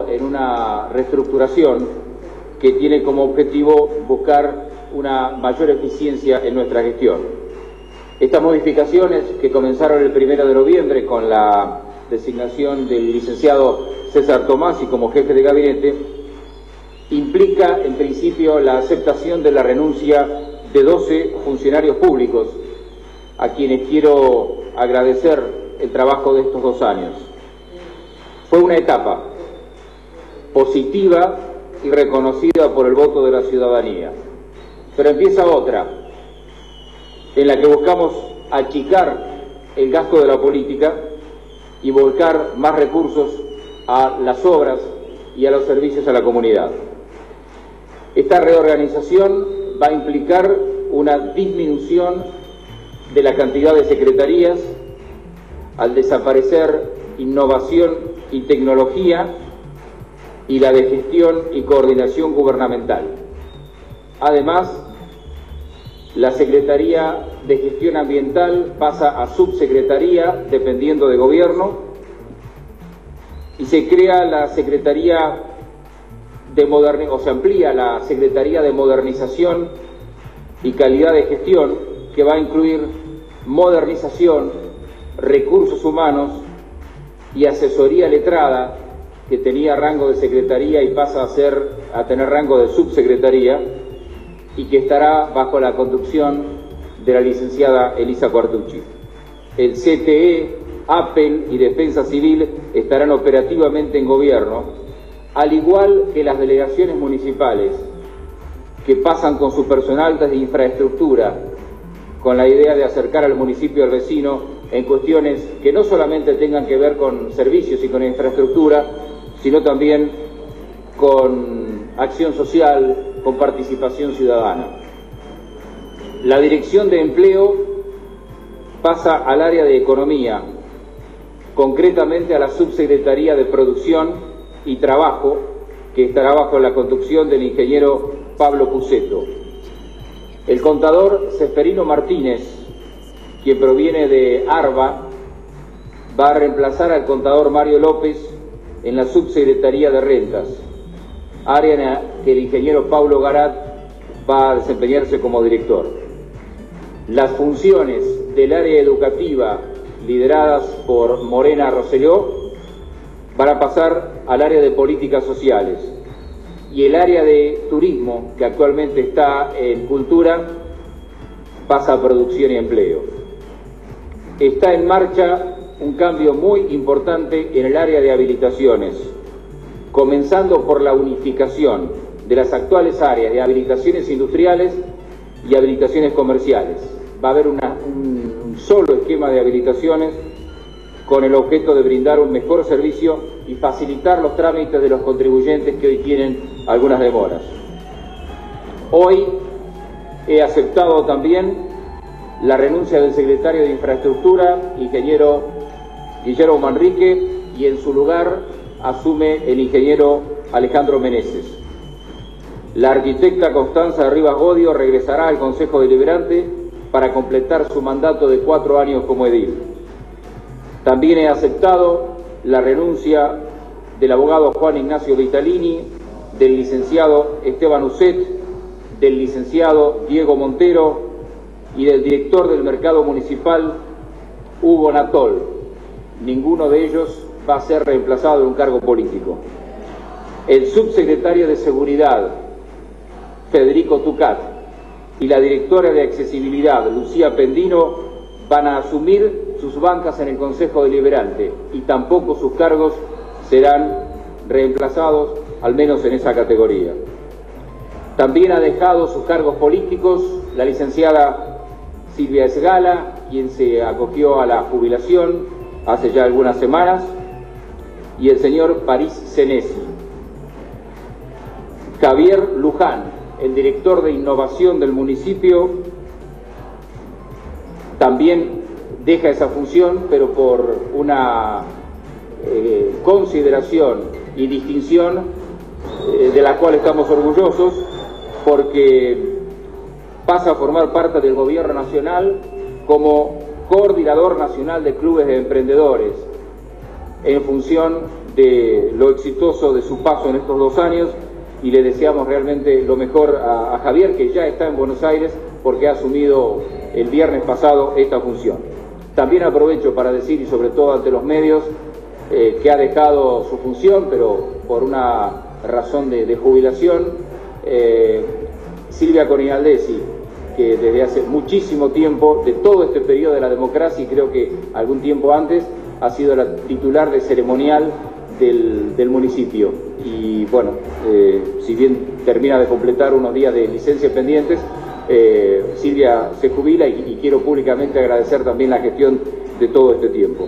en una reestructuración que tiene como objetivo buscar una mayor eficiencia en nuestra gestión. Estas modificaciones, que comenzaron el 1 de noviembre con la designación del licenciado César Tomasi como jefe de gabinete, implica en principio la aceptación de la renuncia de 12 funcionarios públicos, a quienes quiero agradecer el trabajo de estos 2 años. Fue una etapa positiva y reconocida por el voto de la ciudadanía, pero empieza otra, en la que buscamos achicar el gasto de la política y volcar más recursos a las obras y a los servicios a la comunidad. Esta reorganización va a implicar una disminución de la cantidad de secretarías al desaparecer innovación y tecnología y la de gestión y coordinación gubernamental. Además, la Secretaría de Gestión Ambiental pasa a subsecretaría dependiendo de gobierno y se crea la Secretaría se amplía la Secretaría de Modernización y Calidad de Gestión, que va a incluir modernización, recursos humanos y asesoría letrada, que tenía rango de secretaría y pasa a tener rango de subsecretaría, y que estará bajo la conducción de la licenciada Elisa Quartucci. El CTE, APEL y Defensa Civil estarán operativamente en gobierno, al igual que las delegaciones municipales, que pasan con su personal desde infraestructura, con la idea de acercar al municipio al vecino en cuestiones que no solamente tengan que ver con servicios y con infraestructura, sino también con acción social, con participación ciudadana. La Dirección de Empleo pasa al área de Economía, concretamente a la Subsecretaría de Producción y Trabajo, que estará bajo la conducción del ingeniero Pablo Puceto. El contador Seferino Martínez, quien proviene de ARBA, va a reemplazar al contador Mario López en la Subsecretaría de Rentas, área en la que el ingeniero Paulo Garat va a desempeñarse como director. Las funciones del área educativa, lideradas por Morena Rosselló, van a pasar al área de políticas sociales, y el área de turismo, que actualmente está en cultura, pasa a producción y empleo. Está en marcha un cambio muy importante en el área de habilitaciones, comenzando por la unificación de las actuales áreas de habilitaciones industriales y habilitaciones comerciales. Va a haber un solo esquema de habilitaciones con el objeto de brindar un mejor servicio y facilitar los trámites de los contribuyentes que hoy tienen algunas demoras. Hoy he aceptado también la renuncia del secretario de Infraestructura, ingeniero Guillermo Manrique, y en su lugar asume el ingeniero Alejandro Meneses. La arquitecta Constanza Rivas Godio regresará al Consejo Deliberante para completar su mandato de 4 años como edil. También he aceptado la renuncia del abogado Juan Ignacio Vitalini, del licenciado Esteban Uset, del licenciado Diego Montero y del director del Mercado Municipal, Hugo Natol. Ninguno de ellos va a ser reemplazado en un cargo político. El subsecretario de Seguridad, Federico Tucat, y la directora de Accesibilidad, Lucía Pendino, van a asumir sus bancas en el Consejo Deliberante y tampoco sus cargos serán reemplazados, al menos en esa categoría. También ha dejado sus cargos políticos la licenciada Silvia Esgala, quien se acogió a la jubilación hace ya algunas semanas, y el señor París Senesi. Javier Luján, el director de innovación del municipio, también deja esa función, pero por una consideración y distinción de la cual estamos orgullosos, porque pasa a formar parte del Gobierno Nacional como coordinador nacional de clubes de emprendedores, en función de lo exitoso de su paso en estos 2 años y le deseamos realmente lo mejor a Javier, que ya está en Buenos Aires porque ha asumido el viernes pasado esta función. También aprovecho para decir, y sobre todo ante los medios, que ha dejado su función, pero por una razón de jubilación, Silvia Corinaldesi, que desde hace muchísimo tiempo, de todo este periodo de la democracia, y creo que algún tiempo antes, ha sido la titular de ceremonial del municipio. Y bueno, si bien termina de completar unos días de licencia pendientes, Silvia se jubila y quiero públicamente agradecer también la gestión de todo este tiempo.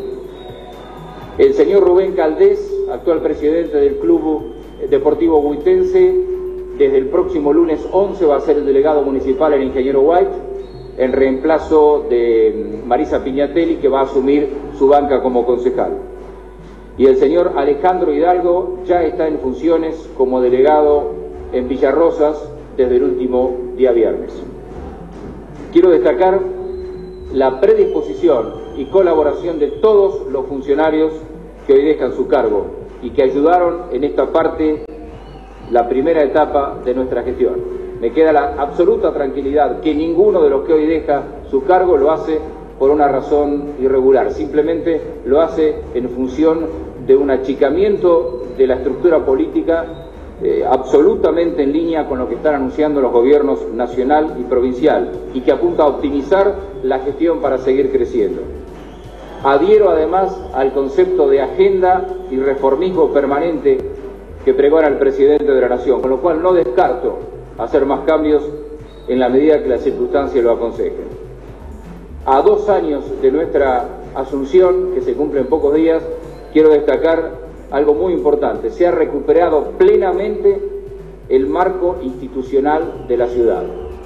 El señor Rubén Caldés, actual presidente del Club Deportivo Buitense, desde el próximo lunes 11 va a ser el delegado municipal, el ingeniero White, en reemplazo de Marisa Piñatelli, que va a asumir su banca como concejal. Y el señor Alejandro Hidalgo ya está en funciones como delegado en Villarrosas desde el último día viernes. Quiero destacar la predisposición y colaboración de todos los funcionarios que hoy dejan su cargo y que ayudaron en esta parte, la primera etapa de nuestra gestión. Me queda la absoluta tranquilidad que ninguno de los que hoy deja su cargo lo hace por una razón irregular, simplemente lo hace en función de un achicamiento de la estructura política absolutamente en línea con lo que están anunciando los gobiernos nacional y provincial y que apunta a optimizar la gestión para seguir creciendo. Adhiero además al concepto de agenda y reformismo permanente que pregona el presidente de la Nación, con lo cual no descarto hacer más cambios en la medida que las circunstancias lo aconsejen. A 2 años de nuestra asunción, que se cumple en pocos días, quiero destacar algo muy importante: se ha recuperado plenamente el marco institucional de la ciudad.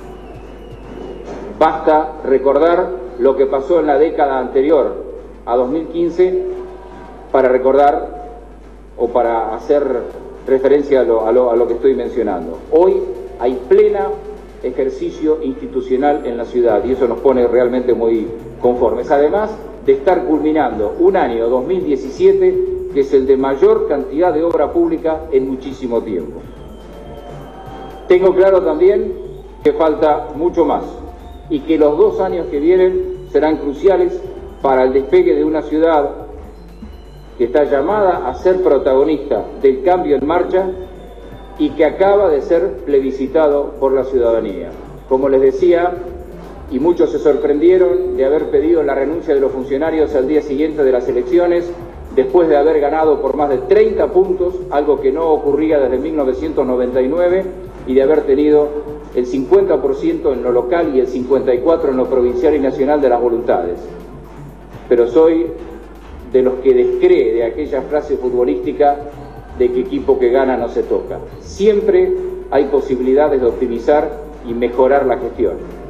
Basta recordar lo que pasó en la década anterior a 2015 para recordar o para hacer referencia a lo que estoy mencionando. Hoy hay pleno ejercicio institucional en la ciudad y eso nos pone realmente muy conformes. Además de estar culminando un año 2017 que es el de mayor cantidad de obra pública en muchísimo tiempo. Tengo claro también que falta mucho más y que los 2 años que vienen serán cruciales para el despegue de una ciudad que está llamada a ser protagonista del cambio en marcha y que acaba de ser plebiscitado por la ciudadanía. Como les decía, y muchos se sorprendieron de haber pedido la renuncia de los funcionarios al día siguiente de las elecciones, después de haber ganado por más de 30 puntos, algo que no ocurría desde 1999, y de haber tenido el 50% en lo local y el 54% en lo provincial y nacional de las voluntades. Pero soy de los que descree de aquella frase futbolística de que equipo que gana no se toca. Siempre hay posibilidades de optimizar y mejorar la gestión.